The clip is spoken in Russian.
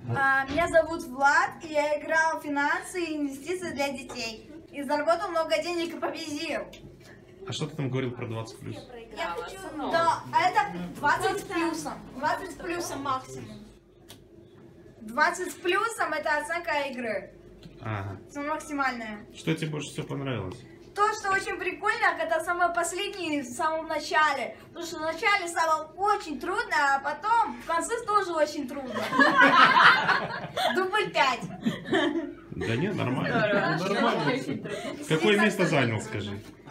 Меня зовут Влад, и я играл в финансы и инвестиции для детей. И заработал много денег и победил. А что ты там говорил про 20 плюс? Я хочу... Да, это 20 с плюсом. 20 с плюсом максимум. 20 с плюсом это оценка игры. Ага. Максимальная. Что тебе больше всего понравилось? То, что очень прикольно, это самое последнее в самом начале. Потому что в начале стало очень трудно, а потом в конце тоже очень трудно. Дубль 5. Да нет, нормально. Нормально. Какое место занял, скажи?